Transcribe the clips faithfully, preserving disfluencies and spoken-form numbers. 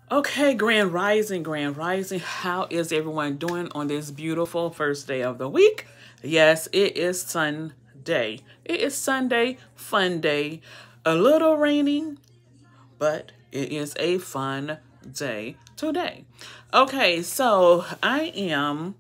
Okay, Grand Rising, Grand Rising. How is everyone doing on this beautiful first day of the week? Yes, it is Sunday. It is Sunday, fun day. A little rainy, but it is a fun day today. Okay, so I am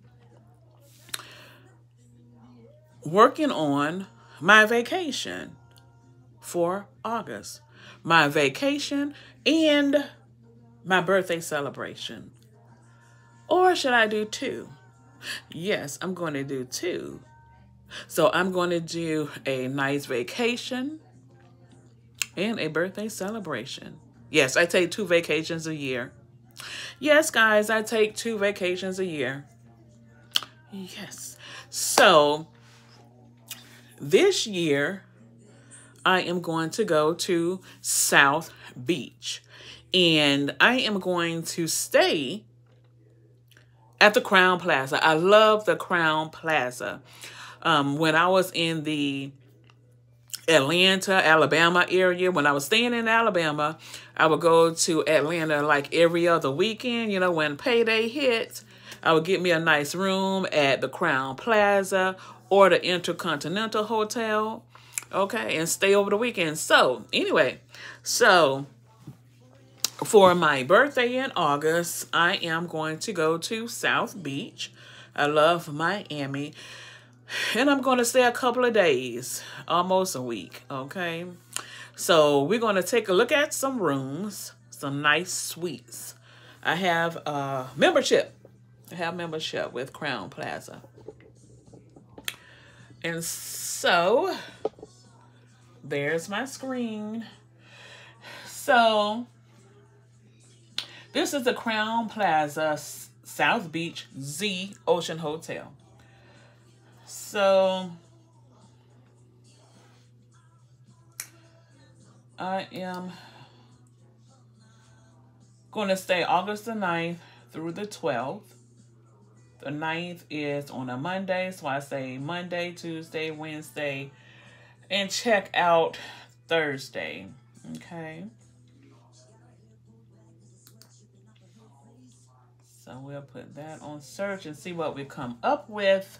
working on my vacation for August. My vacation and my birthday celebration. Or should I do two? Yes, I'm going to do two. So I'm going to do a nice vacation and a birthday celebration. Yes, I take two vacations a year. Yes, guys, I take two vacations a year. Yes. So this year, I am going to go to South Beach. And I am going to stay at the Crowne Plaza. I love the Crowne Plaza. Um, when I was in the Atlanta, Alabama area, when I was staying in Alabama, I would go to Atlanta like every other weekend. You know, when payday hits, I would get me a nice room at the Crowne Plaza or the Intercontinental Hotel, okay, and stay over the weekend. So, anyway, so for my birthday in August, I am going to go to South Beach. I love Miami. And I'm going to stay a couple of days, almost a week, okay? So we're going to take a look at some rooms, some nice suites. I have a membership. I have membership with Crowne Plaza. And so there's my screen. So this is the Crowne Plaza South Beach Z Ocean Hotel. So I am going to stay August the ninth through the twelfth. The ninth is on a Monday, so I say Monday, Tuesday, Wednesday, and check out Thursday, okay? So we'll put that on search and see what we come up with.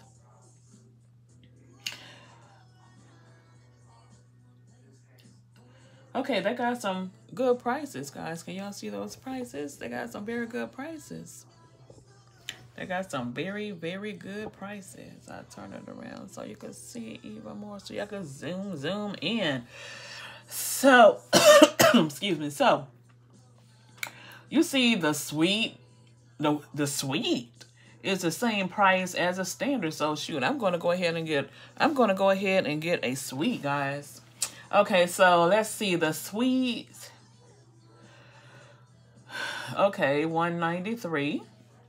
Okay, they got some good prices, guys. Can y'all see those prices? They got some very good prices. They got some very, very good prices. I'll turn it around so you can see even more. So y'all can zoom, zoom in. So, excuse me. So, you see the suite. The, the suite is the same price as a standard. So, shoot, I'm going to go ahead and get, I'm going to go ahead and get a suite, guys. Okay, so let's see the suite. Okay, one ninety-three.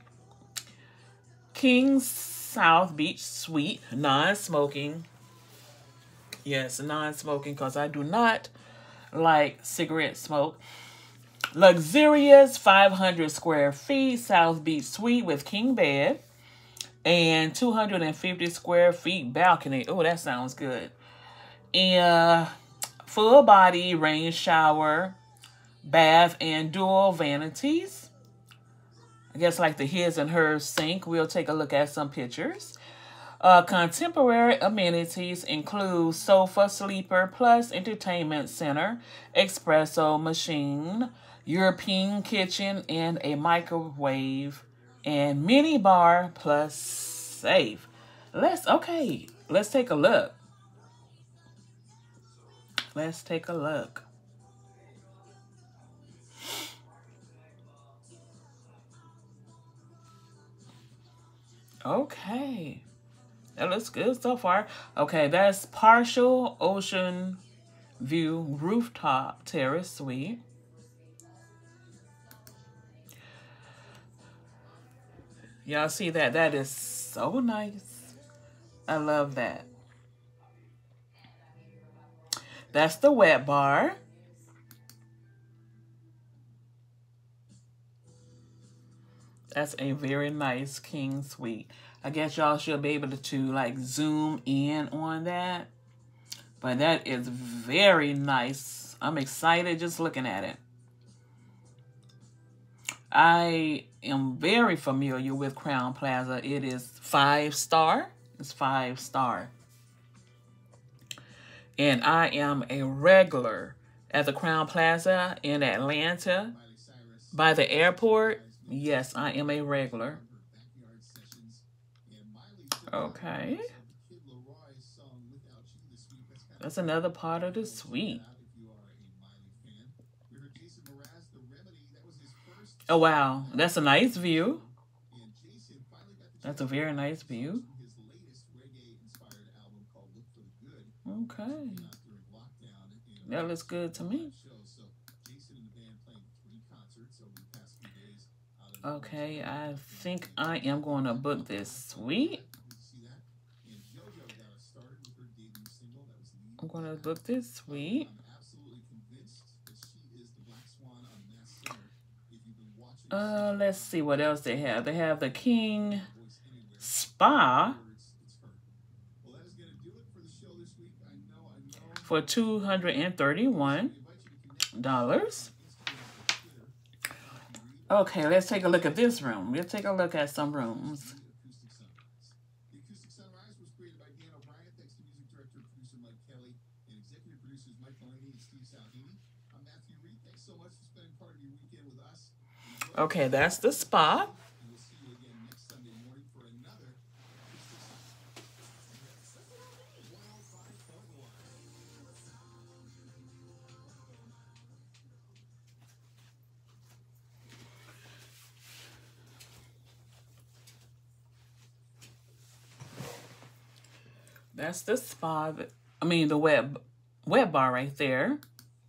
King South Beach Suite, non-smoking. Yes, non-smoking because I do not like cigarette smoke. Luxurious five hundred square feet South Beach Suite with king bed and two hundred fifty square feet balcony. Oh, that sounds good. And full body rain shower, bath, and dual vanities. I guess like the his and hers sink. We'll take a look at some pictures. Uh, contemporary amenities include sofa, sleeper, plus entertainment center, espresso machine, European kitchen, and a microwave, and mini bar plus safe. Let's, okay, let's take a look. Let's take a look. Okay. That looks good so far. Okay, that's partial ocean view rooftop terrace suite. Y'all see that? That is so nice. I love that. That's the wet bar. That's a very nice king suite. I guess y'all should be able to, to like zoom in on that. But that is very nice. I'm excited just looking at it. I am very familiar with Crowne Plaza. It is five star. It's five star. And I am a regular at the Crowne Plaza in Atlanta by the airport. Yes, I am a regular. Okay. That's another part of the suite. Oh, wow. That's a nice view. That's a very nice view. Okay. That looks good to me. Okay, I think I am going to book this suite. I'm going to book this suite. Uh, let's see what else they have. They have the King Spa for two hundred thirty-one dollars. Okay, let's take a look at this room. Let's take a look at some rooms. Okay, that's the spa. That's the spa. I mean, the web web bar right there.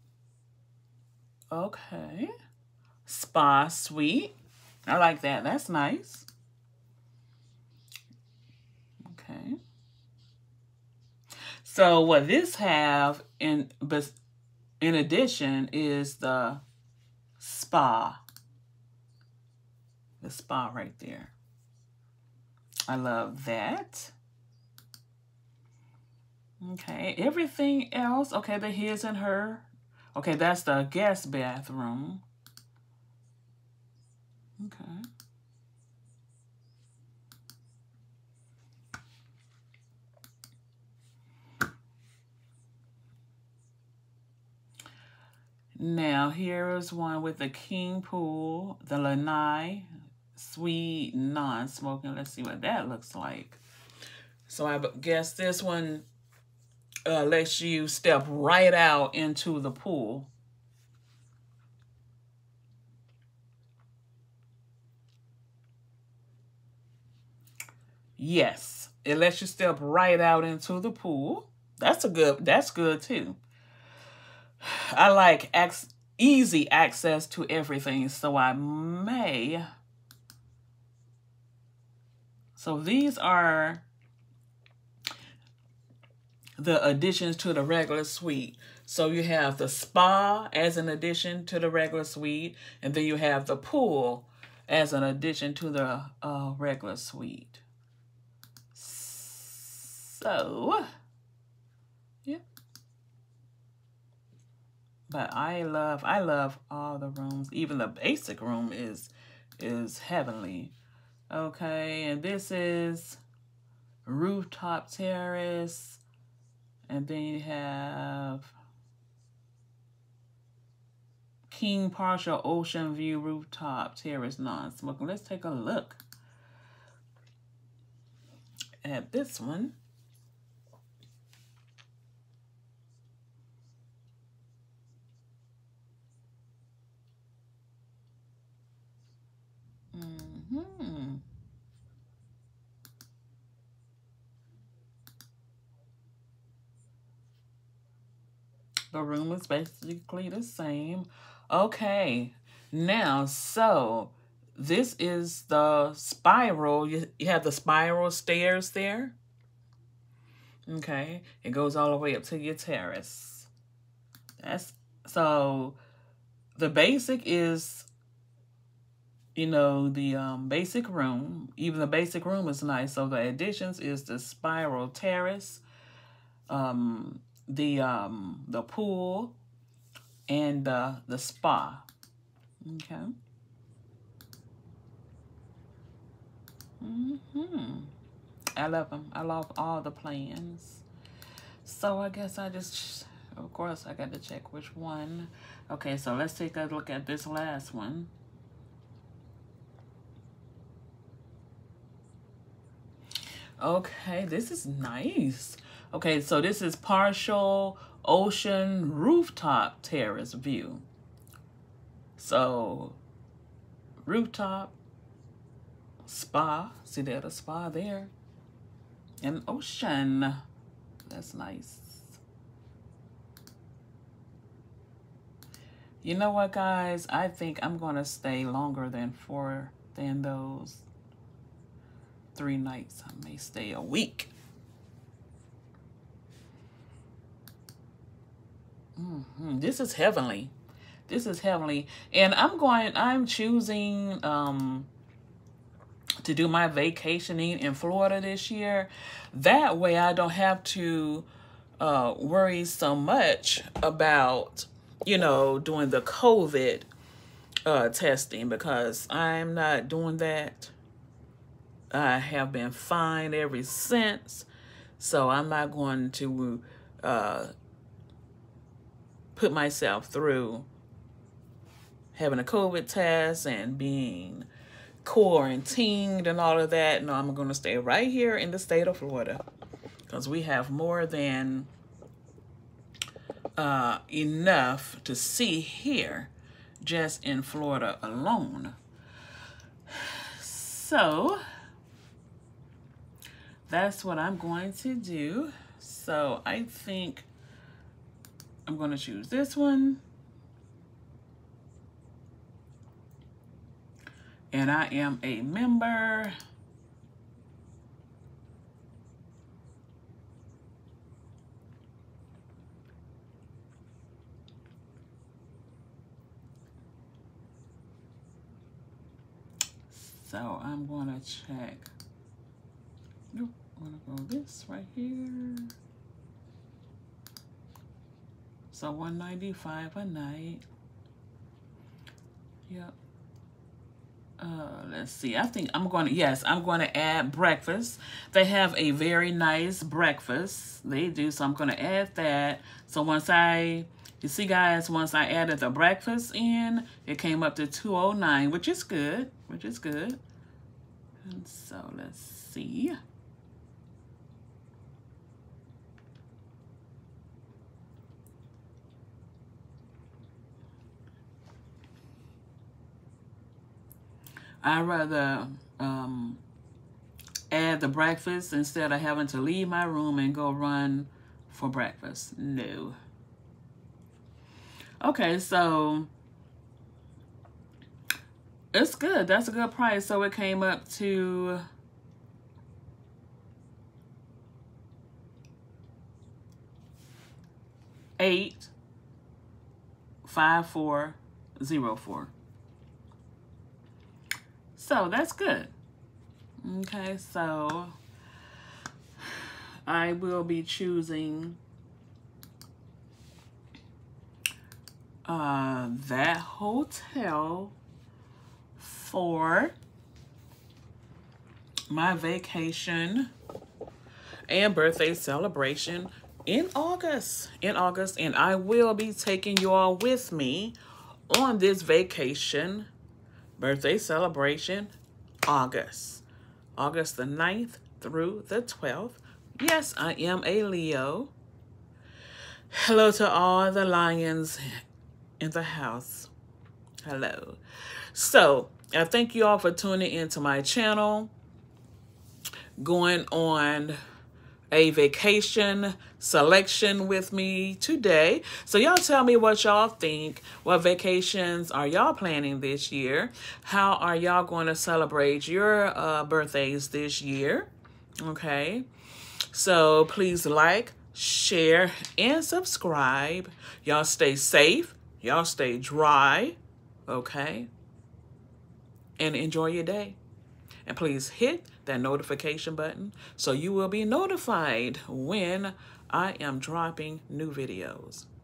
Okay. Spa suite. I like that. That's nice. Okay. So what this have in but in addition is the spa. The spa right there. I love that. Okay, everything else. Okay, the his and her. Okay, that's the guest bathroom. Okay. Now, here is one with the king pool, the lanai suite non-smoking. Let's see what that looks like. So I guess this one uh, lets you step right out into the pool. Yes, it lets you step right out into the pool. That's a good, that's good too. I like ac easy access to everything, so I may. So these are the additions to the regular suite. So you have the spa as an addition to the regular suite, and then you have the pool as an addition to the uh, regular suite. So, yeah. But I love, I love all the rooms. Even the basic room is, is heavenly. Okay, and this is rooftop terrace. And then you have King Partial Ocean View Rooftop Terrace non-smoking. Let's take a look at this one. Mm-hmm. The room is basically the same. Okay, now, so this is the spiral. You, you have the spiral stairs there. Okay, it goes all the way up to your terrace. That's so the basic is, you know, the um, basic room. Even the basic room is nice. So the additions is the spiral terrace, um, the um, the pool, and uh, the spa. Okay. Mm-hmm. I love them. I love all the plans. So I guess I just, of course, I got to check which one. Okay, so let's take a look at this last one. Okay, this is nice. Okay, so this is partial ocean rooftop terrace view. So, rooftop, spa. See, there's a spa there. And ocean. That's nice. You know what, guys? I think I'm going to stay longer than four, than those three nights. I may stay a week. Mm-hmm. This is heavenly. This is heavenly. And I'm going, I'm choosing um, to do my vacationing in Florida this year. That way I don't have to uh, worry so much about, you know, doing the COVID uh, testing, because I'm not doing that. I have been fine ever since. So I'm not going to uh, put myself through having a COVID test and being quarantined and all of that. No, I'm going to stay right here in the state of Florida, because we have more than uh, enough to see here just in Florida alone. So that's what I'm going to do. So I think I'm going to choose this one. And I am a member. So I'm going to check. Nope, I'm going to go this right here. So one ninety-five a night. Yep. Uh, let's see. I think I'm going to, yes, I'm going to add breakfast. They have a very nice breakfast. They do. So I'm going to add that. So once I, you see guys, once I added the breakfast in, it came up to two oh nine, which is good, which is good. And so let's see. I'd rather um, add the breakfast instead of having to leave my room and go run for breakfast. No. Okay, so it's good. That's a good price. So it came up to eight five four zero four. So that's good. Okay, so I will be choosing uh, that hotel for my vacation and birthday celebration in August. In August, and I will be taking you all with me on this vacation birthday celebration, August. August the ninth through the twelfth. Yes, I am a Leo. Hello to all the lions in the house. Hello. So, I thank you all for tuning into my channel. Going on a vacation selection with me today. So y'all tell me what y'all think. What vacations are y'all planning this year? How are y'all going to celebrate your uh, birthdays this year? Okay. So please like, share, and subscribe. Y'all stay safe. Y'all stay dry. Okay. And enjoy your day. And please hit that notification button so you will be notified when I am dropping new videos.